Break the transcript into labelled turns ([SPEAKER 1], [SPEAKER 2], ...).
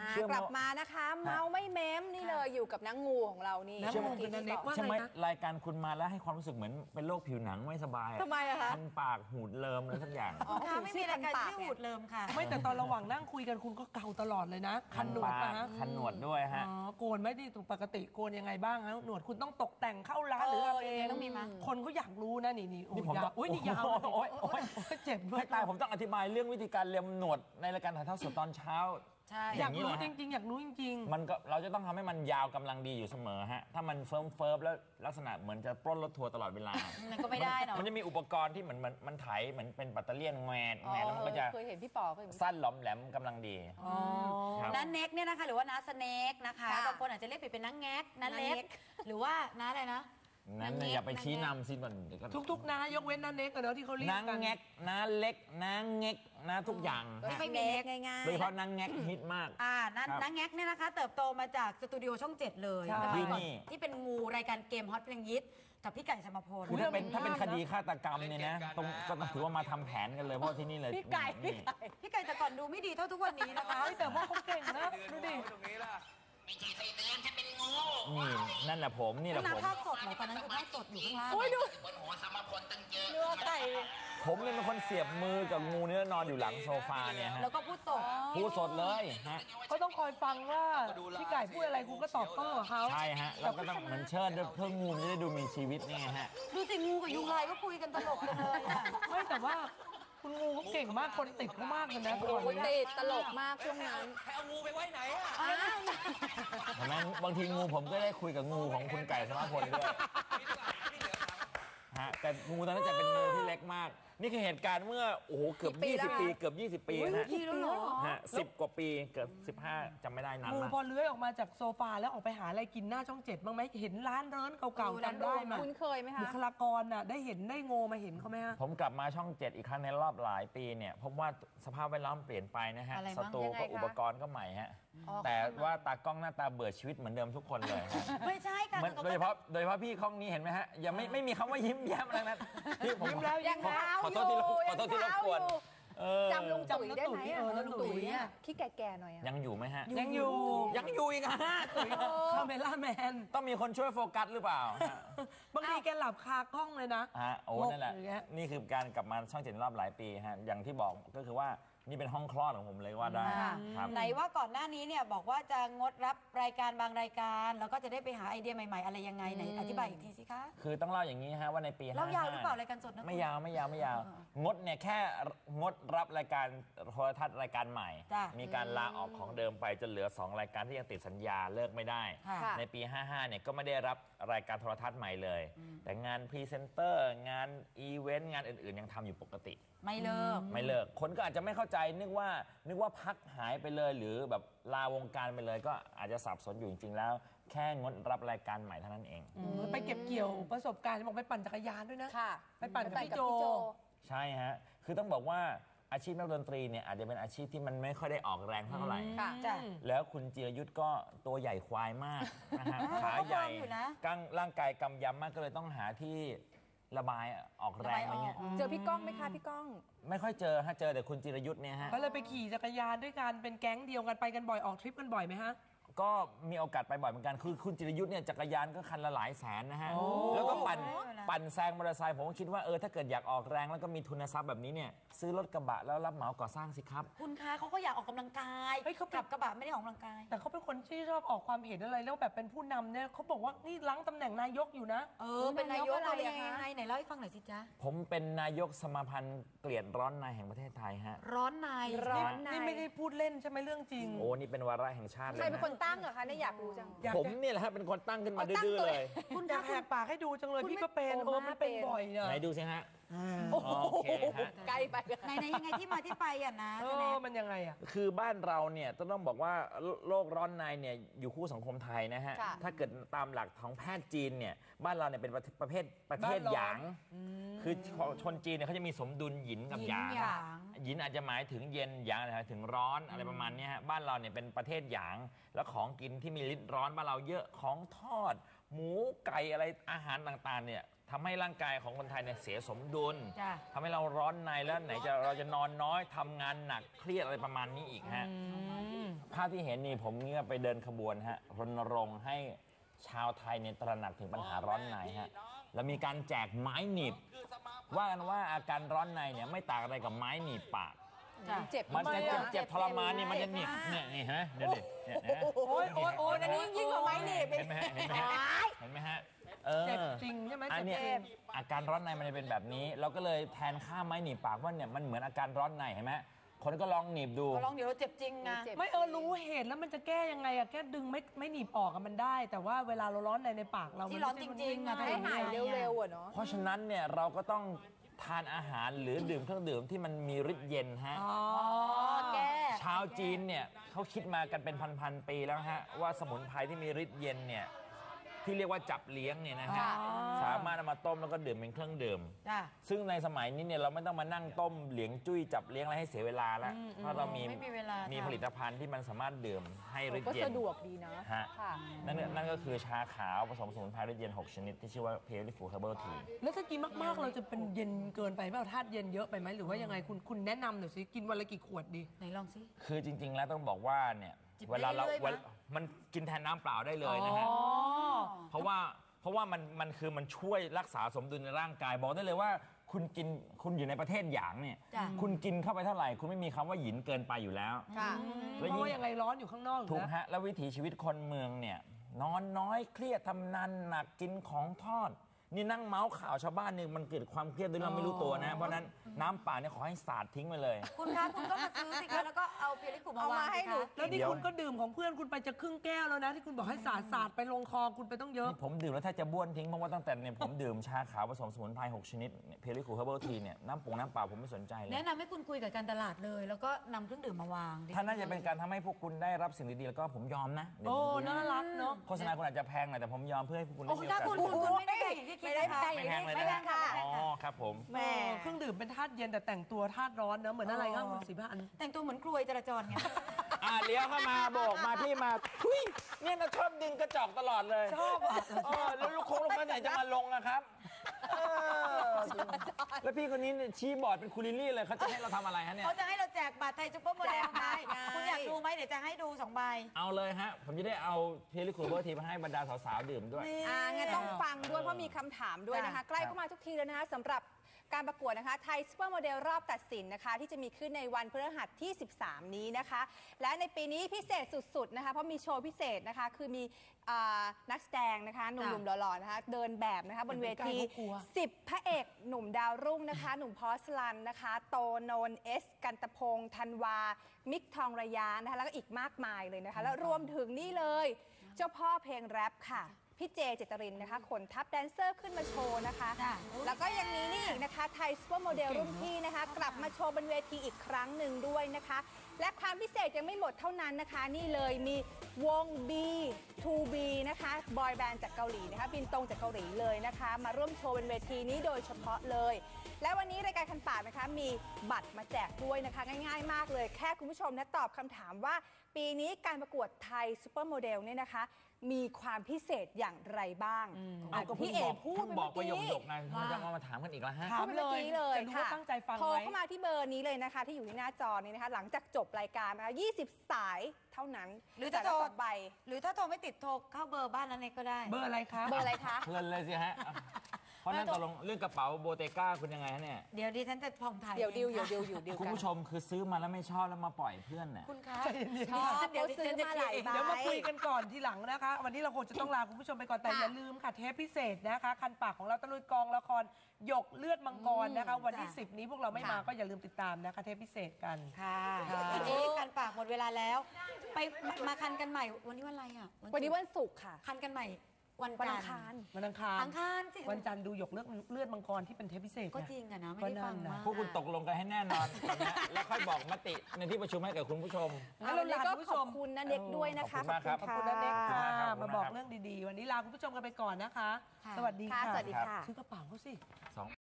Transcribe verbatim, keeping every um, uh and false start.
[SPEAKER 1] กลับมานะคะเมาไม่เม้มนี่เลยอยู่กับนางงูของเรานี่
[SPEAKER 2] น้ำงูเป็นเน็กว่าไงนะ
[SPEAKER 3] รายการคุณมาแล้วให้ความรู้สึกเหมือนเป็นโรคผิวหนังไม่สบาย
[SPEAKER 1] ทำไมอะคะ
[SPEAKER 3] คันปากหูดเลิมอะไรสักอย่าง
[SPEAKER 4] ค่ะไม่มีรายการที่หูดเลิมค่ะ
[SPEAKER 2] ไม่แต่ตอนระหว่างนั่งคุยกันคุณก็เกาตลอดเลยนะคันหนวดนะฮะ
[SPEAKER 3] คันหนวดด้วยฮะ
[SPEAKER 2] อ๋อโกนไม่ดีตรงปกติโกนยังไงบ้างฮะหนวดคุณต้องตกแต่งเข้าร้านหรืออะไรเอง
[SPEAKER 4] ต้องมีมั้ย
[SPEAKER 2] คนเขาอยากรู้นะนี่นี่โอ้ยยาวโอ้ยนี่ยาว
[SPEAKER 3] โอ้ยโอ้ย
[SPEAKER 2] เจ็บด้วย
[SPEAKER 3] ตายผมต้องอธิบายเรื่องวิธีการเลียมหนวดในรายการถ่ายทอดสดตอนเช้า
[SPEAKER 2] ใช่อยากรู้จริงๆอยากรู้จริง
[SPEAKER 3] ๆมันก็เราจะต้องทำให้มันยาวกำลังดีอยู่เสมอฮะถ้ามันเฟิร์มเฟิร์มแล้วลักษณะเหมือนจะปล้นรถทัวร์ตลอดเวลา
[SPEAKER 4] มันก็ไม่ได้เนาะ
[SPEAKER 3] มันจะมีอุปกรณ์ที่เหมือนมันมันไถเหมือนเป็นปัตเตอร์เลียนแงนแงนแล้วมันก็จะ
[SPEAKER 1] เคยเห็นพี่ปอ
[SPEAKER 3] สั้นหลอมแหลมกำลังดี
[SPEAKER 4] น้าเน็กเนี่ยนะคะหรือว่าน้าสเน็กนะคะบางคนอาจจะเรียกผิดเป็นน้าแงกน้าเล็กหรือว่าน้าอะไรนะ
[SPEAKER 3] นั้นอย่าไปชี้นำสิมัน
[SPEAKER 2] ทุกๆน้ายกเว้นน้าเน็กกันเนาะที่เขาเรียกกัน
[SPEAKER 3] น้าแงกน้าเล็กน้าเง็กน้าทุกอย่าง
[SPEAKER 4] ไม่มีเน็ก
[SPEAKER 1] ง่ายๆ
[SPEAKER 3] โดยเฉพาะน้าแงกฮิตมาก
[SPEAKER 4] อ่าน้าแงกเนี่ยนะคะเติบโตมาจากสตูดิโอช่องเจ็ดเลย
[SPEAKER 3] ที่นี่
[SPEAKER 4] ที่เป็นงูรายการเกมฮอตเพลงฮิตกับพี่ไก่สมพล
[SPEAKER 3] ถ้าเป็นถ้าเป็นคดีฆาตกรรมเนี่ยนะต้องก็ต้องถือว่ามาทำแผนกันเลยเพราะที่นี่เลย
[SPEAKER 4] พี่ไก่พี่ไก่พี่ไก่แต่ก่อนดูไม่ดีเท่าทุกวันนี้นะคะ
[SPEAKER 2] แต่ว่าเขาเก่งนะดูดิ
[SPEAKER 3] ไม่ใช่ไส้เดือนฉันเป็นงูนี่นั่นแหละผมนี่แหละผม
[SPEAKER 4] ภาพสดเหรอตอนนั้นคือภาพสดอยู่ข้างล่าง
[SPEAKER 1] โอ้ยดู
[SPEAKER 3] บนหัวสมพลตั้งเยอะ
[SPEAKER 1] เนื้อไก่
[SPEAKER 3] ผมเนี่ยเป็นคนเสียบมือกับงูเนี่ยนอนอยู่หลังโซฟาเนี่ยฮะ
[SPEAKER 4] แล้วก็พูดสด
[SPEAKER 3] พูดสดเลยฮะ
[SPEAKER 2] ก็ต้องคอยฟังว่าพี่ไก่พูดอะไรคุณก็ตอบโต้เขา
[SPEAKER 3] ใช่ฮะเราก็ต้องเหมือนเชิดด้วยเพื่องูจะได้ดูมีชีวิตนี่ฮะ
[SPEAKER 4] ดูสิงูกับยุงลายก็คุยกันตลกกันเลย
[SPEAKER 2] ไม่แต่ว่าคุณงูเขาเก่งมากคนติดเขามากเลยนะ
[SPEAKER 1] คนติดตลกมากช่วงนั้น
[SPEAKER 5] เอางูไปไว้ไหนอ่ะ
[SPEAKER 3] เห็นไหมบางทีงูผมก็ได้คุยกับงูของคุณไก่สมพลด้วยฮะแต่งูตอนนั้นจะเป็นงูที่เล็กมากนี่คือเหตุการณ์เมื่อโอ้โหเกือบยี่สิบปีเกือบยี่สิบปีนะฮะสิบกว่าปีเกือบสิบห้าจำไม่ได้นาน
[SPEAKER 2] งู
[SPEAKER 3] มาก
[SPEAKER 2] พอเลื้อยออกมาจากโซฟาแล้วออกไปหาอะไรกินหน้าช่องเจ็ดบ้างไหมเห็นร้านเริ้นเก่าๆจำได้ไหม
[SPEAKER 1] คุณเคยไหมคะ
[SPEAKER 2] บุคลากรน่ะได้เห็นได้โงมาเห็นเขาไหมฮะ
[SPEAKER 3] ผมกลับมาช่องเจ็ดอีกครั้งในรอบหลายปีเนี่ยพบว่าสภาพแวดล้อมเปลี่ยนไปนะฮะสตูก็อุปกรณ์ก็ใหม่ฮะแต่ว่าตากล้องหน้าตาเบื่อชีวิตเหมือนเดิมทุกคนเลย
[SPEAKER 4] ไม่ใช่ค่ะ
[SPEAKER 3] โดยเฉพาะโดยเฉพาะพี่ข้องนี้เห็นไหมฮะยังไม่ไม่มีคำว่ายิ้มแย้มอะไรนั้น
[SPEAKER 2] ที่ผมยิ้มแล้ว
[SPEAKER 1] ยังข
[SPEAKER 3] อโทษที่ขอโทษที่รบกวน
[SPEAKER 1] จำลุงตุ๋ยได้ไหม
[SPEAKER 2] ลุงตุ๋ยอ่ะ
[SPEAKER 1] ที่แก่ๆหน่อย
[SPEAKER 3] ยังอยู่ไหมฮะ
[SPEAKER 2] ยังอยู่
[SPEAKER 3] ยังอยู่อีกฮะ
[SPEAKER 2] คาเมล่าแมน
[SPEAKER 3] ต้องมีคนช่วยโฟกัสหรือเปล่า
[SPEAKER 2] บางทีแกหลับคากล้องเลยนะ
[SPEAKER 3] ฮะโอ้นั่นแหละนี่คือการกลับมาช่องเจ็ดรอบหลายปีฮะอย่างที่บอกก็คือว่านี่เป็นห้องคลอดของผมเลยว่าได้
[SPEAKER 4] ครับไหนว่าก่อนหน้านี้เนี่ยบอกว่าจะงดรับรายการบางรายการแล้วก็จะได้ไปหาไอเดียใหม่ๆอะไรยังไงไหนอธิบายอีกทีสิคะ
[SPEAKER 3] คือต้องเล่าอย่างนี้ฮะว่าในปีห้า
[SPEAKER 4] เล่ายาวหรือเปล่ารายการสดนะ
[SPEAKER 3] ไม่ยาวไม่ยาวไม่ยาวงดเนี่ยแค่งดรับรายการโทรทัศน์รายการใหม่มีการลาออกของเดิมไปจนเหลือสองรายการที่ยังติดสัญญาเลิกไม่ได้ในปีห้าห้าเนี่ยก็ไม่ได้รับรายการโทรทัศน์ใหม่เลยแต่งานพรีเซนเตอร์งานอีเวนต์งานอื่นๆยังทำอยู่ปกติ
[SPEAKER 4] ไม่เลิก
[SPEAKER 3] ไม่เลิกคนก็อาจจะไม่เข้าใจนึกว่านึกว่าพักหายไปเลยหรือแบบลาวงการไปเลยก็อาจจะสับสนอยู่จริงๆแล้วแค่งดรับรายการใหม่เท่านั้นเอง
[SPEAKER 2] ไปเก็บเกี่ยวประสบการณ์บอกไปปั่นจักรยานด้วยนะไปปั่นกับพี่โจ
[SPEAKER 3] ใช่ฮะคือต้องบอกว่าอาชีพนักดนตรีเนี่ยอาจจะเป็นอาชีพที่มันไม่ค่อยได้ออกแรงเท่าไหร่แล้วคุณจิรยุทธ์ก็ตัวใหญ่ควายมากนะฮะขาใหญ่กั้งร่างกายกำยำมากก็เลยต้องหาที่ระบายออกแรงอะไรเงี้ย
[SPEAKER 1] เจอพี่ก้องไหมคะพี่ก้อง
[SPEAKER 3] ไม่ค่อยเจอฮะเจอแต่คุณจิรยุทธ์เนี่ยฮะ
[SPEAKER 2] ก็เลยไปขี่จักรยานด้วยกันเป็นแก๊งเดียวกันไปกันบ่อยออกทริปกันบ่อยไหมฮะ
[SPEAKER 3] ก็มีโอกาสไปบ่อยเหมือนกันคือคุณจิรยุทธ์เนี่ยจักรยานก็คันละหลายแสนนะฮะแล้วก็ปั่นปั่นแซงมอเตอร์ไซค์ผมก็คิดว่าเออถ้าเกิดอยากออกแรงแล้วก็มีทุนทรัพย์แบบนี้เนี่ยซื้อรถกระบะแล้วรับเหมาก่อสร้างสิครับ
[SPEAKER 4] คุณคะเขาก็อยากออกกำลังกายเขาขับกระบะไม่ได้ออกกำลังกาย
[SPEAKER 2] แต่เขาเป็นคนที่ชอบออกความเห็นอะไรแล้วแบบเป็นผู้นำเนี่ยเขาบอกว่านี่ล้างตำแหน่งนายกอยู่นะ
[SPEAKER 4] เออเป็นนายกอะไรยังไงไหนเล่าให้ฟังหน่อยสิจ๊ะ
[SPEAKER 3] ผมเป็นนายกสมาพันธ์เกลียดร้อนในแห่งประเทศไทยฮะ
[SPEAKER 4] ร้อนใน
[SPEAKER 1] ร้อนใน
[SPEAKER 2] นี่ไม่ได้พูดเล่นใช่ไหมเรื่องจริง
[SPEAKER 3] โอ้นี่เป็นวาระแห่งชาติเลย
[SPEAKER 1] ใครเป็นคนตั้งเหรอคะเนี่ยอยากรู้จัง
[SPEAKER 3] ผมเนี่ยแหละฮะเป็นคนตั้งขึ้นมาดื้อเลย
[SPEAKER 2] คุณอยากแหกปากให้ดูจังเลยพี่ก็เป็นเออมันเป็นบ่อย
[SPEAKER 3] ไหนดูสิฮะ
[SPEAKER 1] โอเคฮะไกลไป
[SPEAKER 4] ไหนไหนยังไงที่มาที่ไปอ่ะนะ
[SPEAKER 2] เออมันยังไงอ่ะ
[SPEAKER 3] คือบ้านเราเนี่ยต้องบอกว่าโรคร้อนในเนี่ยอยู่คู่สังคมไทยนะฮะถ้าเกิดตามหลักของแพทย์จีนเนี่ยบ้านเราเนี่ยเป็นประเภทประเทศหยางคือชนจีนเนี่ยเขาจะมีสมดุลหยินกับหยางหยินอาจจะหมายถึงเย็นหยางอะไรถึงร้อนอะไรประมาณนี้ฮะบ้านเราเนี่ยเป็นประเทศหยางแล้วของกินที่มีฤทธิ์ร้อนบ้านเราเยอะของทอดหมูไก่อะไรอาหารต่างๆเนี่ยทำให้ร่างกายของคนไทยเนี่ยเสียสมดุล
[SPEAKER 4] จ้ะ
[SPEAKER 3] ทำให้เราร้อนในแล้วไหนจะเราจะนอนน้อยทำงานหนักเครียดอะไรประมาณนี้อีกฮะภาพที่เห็นนี่ผมเนี่ยไปเดินขบวนฮะรณรงค์ให้ชาวไทยเนี่ยตระหนักถึงปัญหาร้อนในฮะแล้วมีการแจกไม้หนีบว่ากันว่าอาการร้อนในเนี่ยไม่ต่างอะไรกับไม้หนีบปาก
[SPEAKER 1] เจ็บ
[SPEAKER 3] มันจะ
[SPEAKER 1] ทำไ
[SPEAKER 3] เจ็บ
[SPEAKER 1] อะ
[SPEAKER 3] เจ็บทรมานนี่มันจะหนีบเนี่ยนี่ฮะเดี๋ยวดิเนี่ยนะ
[SPEAKER 2] โอ้ยโอ้ยโอ้ย
[SPEAKER 1] อันนี้ยิ่งกว่าไม้หนีบ
[SPEAKER 3] เห็นไหมฮะเห็นไหมฮะเห็นไหมฮะเออ
[SPEAKER 2] เจ็บจริงใช่ไหม
[SPEAKER 3] อัน
[SPEAKER 2] เจ็บ
[SPEAKER 3] เนี้ย
[SPEAKER 2] จริง
[SPEAKER 3] อาการร้อนในมันจะเป็นแบบนี้ เราก็เลยแทนค่าไม้หนีบปากว่าเนี่ยมันเหมือนอาการร้อนในเห็นไหมคนก็ลองหนีบดู
[SPEAKER 4] ก็ลองเดี๋ยวเจ็บจริงนะ
[SPEAKER 1] เจ็บ
[SPEAKER 2] ไม่เออรู้เหตุแล้วมันจะแก้ยังไงอะแค่ดึงไม่ไม่หนีบออกอะมันได้ แต่ว่าเวลาเราร้อนในในปากเรา
[SPEAKER 4] ที่
[SPEAKER 2] มัน
[SPEAKER 4] ร้อน
[SPEAKER 2] ไม่
[SPEAKER 4] จ
[SPEAKER 2] ใช่
[SPEAKER 4] ริงๆอะ
[SPEAKER 2] มัน
[SPEAKER 1] ให้
[SPEAKER 2] ไม่
[SPEAKER 1] หาย
[SPEAKER 2] ได้
[SPEAKER 1] เร็วๆอะเนาะ
[SPEAKER 3] เพราะฉะนั้นเนี่ยเราก็ต้องทานอาหารหรือดื่มเครื่องดื่มที่มันมีฤทธิ์เย็นฮะ
[SPEAKER 2] อ๋อ
[SPEAKER 4] แก้
[SPEAKER 3] ชาวจีนเนี่ยเขาคิดมากันเป็นพันๆปีแล้วฮะว่าสมุนไพรที่มีฤทธิ์เย็นเนี่ยที่เรียกว่าจับเลี้ยงเนี่ยนะฮะ
[SPEAKER 2] อ๋อ
[SPEAKER 3] สามารถเอามาต้มแล้วก็ดื่มเป็นเครื่องดื่ม
[SPEAKER 4] จ้ะ
[SPEAKER 3] ซึ่งในสมัยนี้เนี่ยเราไม่ต้องมานั่งต้มเหลียงจุ้ยจับเลี้ยงอะไรให้เสียเวลาแล้วเพราะเรามี
[SPEAKER 4] ไม่มีเวลามี
[SPEAKER 3] ผลิตภัณฑ์ที่มันสามารถดื่มให้ฤท
[SPEAKER 1] ก็
[SPEAKER 3] ธิ์เย็น
[SPEAKER 1] สะดวกดีนะ
[SPEAKER 3] ฮะ
[SPEAKER 1] ค่ะ
[SPEAKER 3] นั่นก็นั่นก็คือชาขาวผสมสมุนไพรฤทธิ์เย็นหกชนิดที่ชื่อว่า Peerless Herbal Tea
[SPEAKER 2] แล้วถ้ากินมากๆเราจะเป็นเย็นเกินไปเปล่าธาตุเย็นเยอะไปไหมหรือว่ายังไงคุณคุณแนะนำหน่อยสิกินวันละกี่ขวดดี
[SPEAKER 4] ไหนลองสิ
[SPEAKER 3] คือจริง ๆ แล้วต้องบอกว่าเนี่ย
[SPEAKER 4] จิบ
[SPEAKER 3] เวลาเรา
[SPEAKER 4] ได้เรื่อยๆ
[SPEAKER 3] เวลามันกินแทนน้ำเปล่าได้เลยนะฮะ
[SPEAKER 2] อ๋อ
[SPEAKER 3] เพราะว่าเพราะว่ามันมันคือมันช่วยรักษาสมดุลในร่างกายบอกได้เลยว่าคุณกินคุณอยู่ในประเทศหยางเนี่ย
[SPEAKER 4] จ้ะ
[SPEAKER 3] คุณกินเข้าไปเท่าไหร่ คุณไม่มีคำว่าหยินเกินไปอยู่แล้ว
[SPEAKER 1] ค่ะ
[SPEAKER 2] เพราะว่ายังไงร้อนอยู่ข้างนอกอยู่
[SPEAKER 3] ถูก
[SPEAKER 2] นะ
[SPEAKER 3] ฮะแล้ววิถีชีวิตคนเมืองเนี่ยนอนน้อยเครียดทำงานหนักกินของทอด นี่นั่งเมาส์ข่าวชาวบ้านเนี่ยมันเกิดความเครียดโดยเราไม่รู้ตัวนะ เพราะฉะนั้นน้ำเปล่าเนี่ยขอให้สาดทิ้งไปเลย
[SPEAKER 4] คุณคะคุณก็มาซื้อสิคะแล้วก็เอาเพียริกุมาวาง
[SPEAKER 1] เอามาให้
[SPEAKER 4] สิ
[SPEAKER 1] หนู
[SPEAKER 4] คะ
[SPEAKER 2] แล้วนี่
[SPEAKER 3] เดี๋ยว
[SPEAKER 2] คุณก็ดื่มของเพื่อนคุณไปจะครึ่งแก้วแล้วนะ ที่คุณบอกให้สาดสาดไปลงคอคุณไปต้องเยอะ
[SPEAKER 3] นี่ผมดื่มแล้วถ้าจะบ้วนทิ้งเพราะว่าตั้งแต่เนี่ยผมดื่มชาขาวผสมสมุนไพรหกชนิดเพลิคูเฮอร์เบิลทีเนี่ยน้ำปงน้ำเปล่าผมไม่สนใจเลย
[SPEAKER 4] แนะนำให้คุณคุยกับการตลาดเลย แล้วก็นำเครื่องดื่มมาวาง
[SPEAKER 3] ถ้าน่าจะเป็นการทำให้พวกคุณได้รับสิ่งดีๆแล้วก็ผมยอมนะเดี๋ยว
[SPEAKER 2] โอ้
[SPEAKER 3] ผม
[SPEAKER 2] น่ารักเนาะ
[SPEAKER 3] โฆษณาคุณอาจจะแพงหน่อยแต่ผมยอมเพื่อให้พวกคุณได้
[SPEAKER 4] โอ้
[SPEAKER 3] มีโอ
[SPEAKER 4] ถ้าก
[SPEAKER 3] าส
[SPEAKER 4] คุณคุณคุณไม่ได้แพงอย่างที่คิดนะคะ
[SPEAKER 3] ไม่แพงเลย
[SPEAKER 1] ไม่
[SPEAKER 3] นะ
[SPEAKER 1] แพงค่ะ
[SPEAKER 3] อ๋อครับผม
[SPEAKER 1] แม่
[SPEAKER 2] เออเครื่องดื่มเป็นธาตุเย็นแต่แต่งตัวธาตุร้อนเนอะเหมือนอะไรครับคุณศรีพันธ์
[SPEAKER 4] แต่งตัวเหมือนกลวยจราจรไง
[SPEAKER 3] อ่าเลี้ยวเข้ามาโบกมาพี่มาทุยเนี่ยนะชอบดึงกระจอกตลอดเลย
[SPEAKER 2] ชอบอ่ะ
[SPEAKER 3] เออแล้วลูกโค้งลูกค้าไหนจะมาลงอะครับเออแล้วพี่คนนี้เนี่ยชี้บอร์ดเป็นคูลิลี่เลยเขาจะให้เราทำอะไรฮะเนี่ย
[SPEAKER 4] เขาจะให้เราแจกบัตรไทยซุปเปอร์โมเดลไง
[SPEAKER 1] แจกไง
[SPEAKER 4] คุณอยากดูไหมเดี๋ยวจะให้ดูสองใบ
[SPEAKER 3] เอาเลยฮะ ผมจะได้เอาเพลิคูเบอร์ทีมาให้บรรดาสาวๆดื่มด้วย
[SPEAKER 1] อ่างั้นต้องฟังด้วยเพราะมีคำถามด้วยนะคะ
[SPEAKER 4] จ้ะ
[SPEAKER 1] ใกล้เข้ามาทุกทีแล้วนะคะสำหรับการประกวดนะคะไทยซูเปอร์โมเดลรอบตัดสินนะคะที่จะมีขึ้นในวันพฤหัสที่ สิบสาม นี้นะคะ และในปีนี้พิเศษสุดๆนะคะเพราะมีโชว์พิเศษนะคะคือมีอ่านักแสดงนะคะหนุ่มๆหล่อๆนะคะเดินแบบนะคะบนเวที
[SPEAKER 2] กลัว
[SPEAKER 1] สิบ พระเอกหนุ่มดาวรุ่งนะคะ หนุ่มพอสลันนะคะ โตโนนเอส กันตะพงศ์ธันวา มิกทองระยานะคะแล้วก็อีกมากมายเลยนะคะ แล้วรวมถึงนี่เลย เจ้าพ่อเพลงแรปค่ะ พี่เจเจตรินนะคะขนทัพแดนเซอร์ขึ้นมาโชว์นะคะ
[SPEAKER 4] จ้ะ
[SPEAKER 1] แล้วก็ยังมีนี่อีกนะคะไทยซูเปอร์โมเดลรุ่นพี่นะคะ กลับมาโชว์บนเวทีอีกครั้งหนึ่งด้วยนะคะ และความพิเศษยังไม่หมดเท่านั้นนะคะ นี่เลยมีวง บี ทู บี นะคะบอยแบนด์จากเกาหลีนะคะบินตรงจากเกาหลีเลยนะคะ มาร่วมโชว์บนเวทีนี้โดยเฉพาะเลย และวันนี้รายการคันปากนะคะมีบัตรมาแจกด้วยนะคะ ง่ายๆ มากเลยแค่คุณผู้ชมนะตอบคำถามว่า ปีนี้การประกวดไทยซูเปอร์โมเดลเนี่ยนะคะ มีความพิเศษอย่างไรบ้าง
[SPEAKER 3] เอาก็เพิ่
[SPEAKER 1] พี่
[SPEAKER 3] ง
[SPEAKER 1] เอ
[SPEAKER 3] บอก
[SPEAKER 1] พูด
[SPEAKER 3] เพิ่ง
[SPEAKER 1] ไป
[SPEAKER 3] บอกประ
[SPEAKER 1] เมื่อ
[SPEAKER 3] โยค
[SPEAKER 1] กี้
[SPEAKER 3] ๆไงทำไมจะมาถามกันอีกล่ะฮะ
[SPEAKER 2] ถาม
[SPEAKER 1] พูดไปเมื่อกี้เลย
[SPEAKER 2] จะรู้ว่า
[SPEAKER 1] ค่ะ
[SPEAKER 2] ตั้งใจฟัง
[SPEAKER 1] โทร
[SPEAKER 2] ไว้
[SPEAKER 1] เข้ามาที่เบอร์นี้เลยนะคะ ที่อยู่ที่หน้าจอนี้นะคะ หลังจากจบรายการนะคะยี่สิบ สายเท่านั้น
[SPEAKER 4] หรือจะ
[SPEAKER 1] แต่ละ
[SPEAKER 4] โทร
[SPEAKER 1] สองใบ
[SPEAKER 4] หรือถ้าโทรไม่ติดโทรเข้าเบอร์บ้านนั้นเองก็ได้
[SPEAKER 2] เบอร์อะไรคะ
[SPEAKER 1] เบอร์อะไรคะ
[SPEAKER 3] เพลินเลยสิฮะ เพราะนั่นตกลงเรื่องกระเป๋าโบเตก้าคุณยังไงฮะเนี่ย
[SPEAKER 4] เดี๋ยวดิฉันจะผ่องถ่าย
[SPEAKER 1] เดี๋ยวดิว
[SPEAKER 4] อง
[SPEAKER 1] เดี๋ยว
[SPEAKER 4] ค่ะ
[SPEAKER 1] ดิวอยู่ดิว
[SPEAKER 3] คุณ
[SPEAKER 1] กัน
[SPEAKER 3] ผู้ชมคือซื้อมาแล้วไม่ชอบแล้วมาปล่อยเพื่อนน่ะ
[SPEAKER 4] คุณคะ
[SPEAKER 1] ชอบ
[SPEAKER 4] เดี๋ยว
[SPEAKER 1] เขา
[SPEAKER 4] ดิ
[SPEAKER 1] ซื้
[SPEAKER 4] ฉั
[SPEAKER 1] อน
[SPEAKER 4] จะ
[SPEAKER 1] มา
[SPEAKER 4] เค
[SPEAKER 1] ห
[SPEAKER 4] ลีย
[SPEAKER 1] ลาย
[SPEAKER 4] ร์เอง
[SPEAKER 1] ใบ
[SPEAKER 2] เดี๋ยวมาคุยกันก่อนทีหลังนะคะ วันนี้เราคงจะต้องลาคุณผู้ชมไปก่อนแต่
[SPEAKER 1] ค่ะ
[SPEAKER 2] อย่าลืมค่ะเทปพิเศษนะคะ คันปากของเราตะลุยกองละครหยกเลือดมังกรนะคะ วันที่
[SPEAKER 4] จ้ะ
[SPEAKER 2] สิบนี้พวกเราไม่มา
[SPEAKER 1] ค่ะ
[SPEAKER 2] ก็อย่าลืมติดตามนะคะ เทปพิเศษกัน
[SPEAKER 4] ค่ะ
[SPEAKER 2] ค่ะ
[SPEAKER 4] วันนี้คันปากหมดเวลาแล้ว ไปมามาคันกันใหม่ วันนี้วันอะไรอ่ะ
[SPEAKER 1] วันนี้วันศุกร์ค่ะ
[SPEAKER 4] คันกันใหม่วัน
[SPEAKER 1] วัน
[SPEAKER 4] จั
[SPEAKER 1] อั
[SPEAKER 4] น
[SPEAKER 1] ง
[SPEAKER 4] ท
[SPEAKER 1] คาร
[SPEAKER 4] ร์
[SPEAKER 2] วันอังคาร
[SPEAKER 4] อังคารสิ
[SPEAKER 2] วันจันทร์ดูหยกเลือดเลือดมังกรที่เป็นเทปพิเศษ
[SPEAKER 4] ก็
[SPEAKER 2] นะ
[SPEAKER 4] จริงอะนะไม่
[SPEAKER 2] ก็
[SPEAKER 4] ได้
[SPEAKER 2] นั่
[SPEAKER 4] ฟั
[SPEAKER 2] น
[SPEAKER 4] ง
[SPEAKER 2] น่ะ
[SPEAKER 4] มาก
[SPEAKER 3] พวกคุณตกลงกันให้แน่นอนตอนเนี้ยแล้วค่อยบอกมติในที่ประชุมให้กับคุณผู้ชม
[SPEAKER 2] งั้น
[SPEAKER 1] วัน
[SPEAKER 2] เรา
[SPEAKER 1] นี้
[SPEAKER 2] ลา
[SPEAKER 1] ก็
[SPEAKER 2] คุณผู้
[SPEAKER 1] ข
[SPEAKER 2] ช
[SPEAKER 1] อบ
[SPEAKER 2] ม
[SPEAKER 1] คุณนะเด็กด้วยนะคะ
[SPEAKER 3] ขอบคุณมากครับ
[SPEAKER 2] ขอบคุณนะเน็ก
[SPEAKER 3] ขอบคุณ
[SPEAKER 2] ค่ะ
[SPEAKER 3] มากครับ
[SPEAKER 2] มาบอกเรื่องดีๆ วันนี้ลาคุณผู้ชมกันไปก่อนนะคะ
[SPEAKER 4] ค่ะ
[SPEAKER 2] สวัสดี
[SPEAKER 1] ค่ะ
[SPEAKER 2] ค่ะ
[SPEAKER 1] สวัสดีค่ะ
[SPEAKER 2] ซื้อกระเป๋าเขาสิ
[SPEAKER 3] สอง